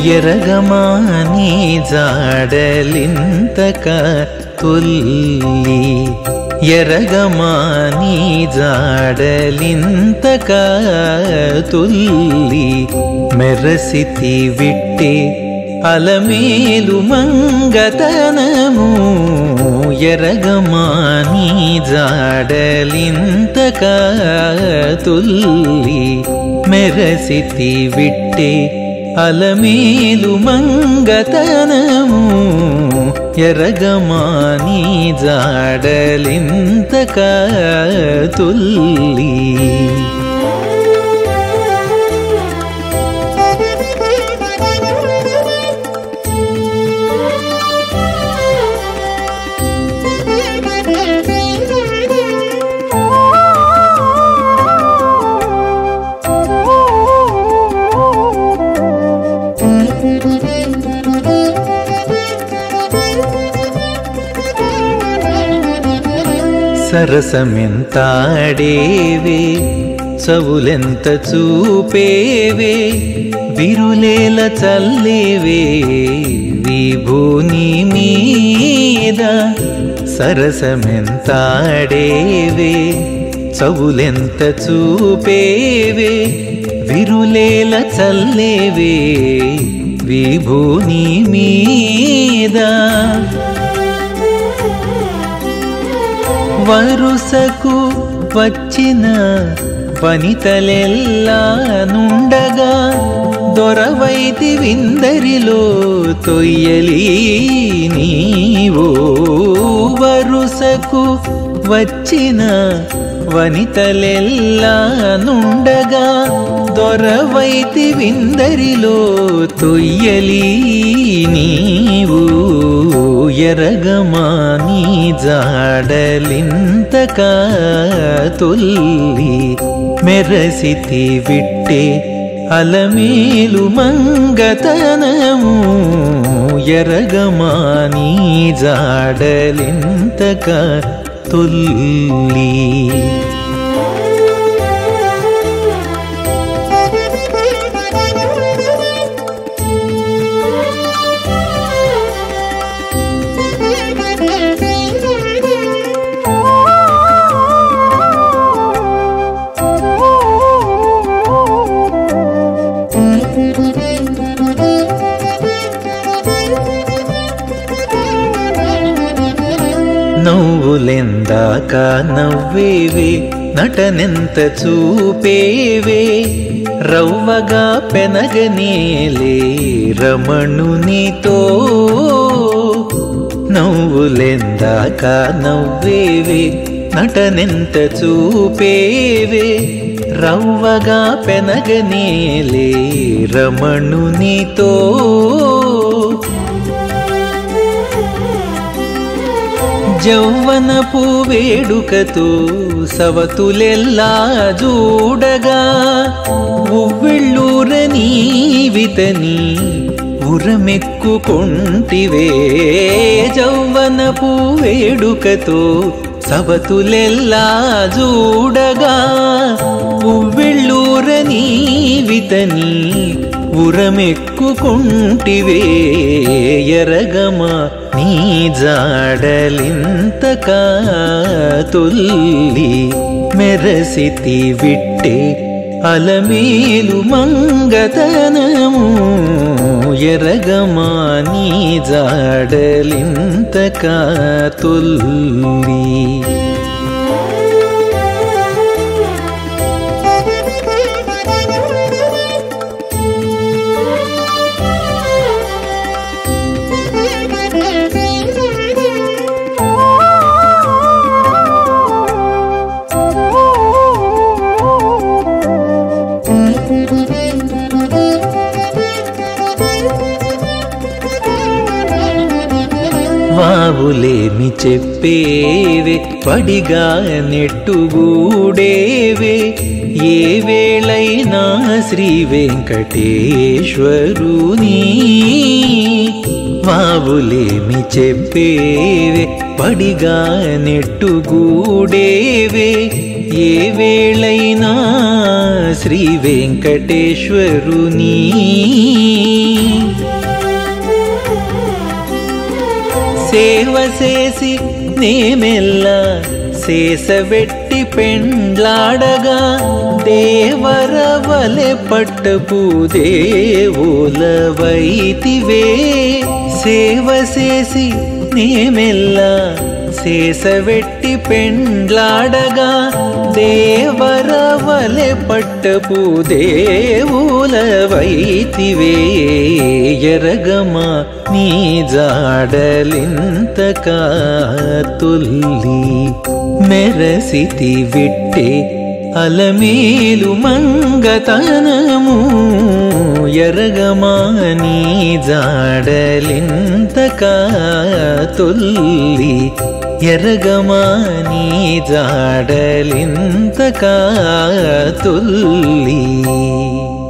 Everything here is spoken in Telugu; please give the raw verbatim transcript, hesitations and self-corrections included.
ఎరగమాని జాడలింతక తొల్లి ఎరగమాని జాడలింతక తొల్లి మెరసితి విట్టే అలమేలు మంగతనము ఎరగమాని జాడలింతక తొల్లి మెరసితి విట్టే అలమేలు మంగతనము ఎరగమాని జాడలింతక తొల్లి సరసమెంతాడేవే చవులెంత చూపేవే విరులేల చల్లేవే విభూని మీద సరసమెంతాడేవే చవులెంత చూపేవే విరులేల చల్లేవే విభూని మీద వరుసకు వచ్చిన వనితలెల్లా నుండగా దొరవైతి విందరిలో తొయ్యలి నీవో వరుసకు వచ్చిన వనితలెల్లా నుండగా దొరవైతి విందరిలో తొయ్యలి నీవు ఎరగమాని జాడలింతక తొల్లి మెరసితి విట్టే అలమేలు మంగతనము ఎరగమాని జాడలింతక తొల్లి నవ్వులెందాక నవ్వేవే నటనెంత చూపేవే రవ్వగా పెనగనేలే రమణునితో నవ్వులెందాక నవ్వేవే నటనెంత చూపేవే రవ్వగా పెనగనేలే రమణునితో జౌవనపు వేడుకతో సవతులెల్లా జూడగా ఉవ్విళ్ళూరనీవితని ఉరమెక్కుకొంటివే జౌవనపు వేడుకతో సవతులెల్లా జూడగా ఉవ్విళ్ళూరనీవితని ఉరమెక్కుకొంటివే ఎరగమా నీ జాడలింతక తొల్లి మెరసితి విట్టే అలమేలు మంగతనము ఎరగమాని జాడలింతక తొల్లి వావులేమి చెప్పేవే పడిగా నెట్టుగూడేవే ఏ వేళైనా శ్రీ వెంకటేశ్వరుని వావులేమి చెప్పేవే పడిగా నెట్టుగూడేవే ఏ వేళైనా శ్రీ వెంకటేశ్వరుని సేవ చేసి నేమెల్ల శేషవెట్టి పెండ్లాడగా దేవరవలె పట్టపు దేవులవైతివే సేవ చేసి నేమెల్ల శేషవెట్టి పెండ్లాడగా దేవరవలె పట్టపు దేవులవైతివే ఎరగమా నీ జాడలింతకా తొల్లి మెరసితి విట్టే అలమేలు మంగతనము ఎరగమా నీ జాడలింతకా తొల్లి ఎరగమా నీ జాడలింతకా తొల్లి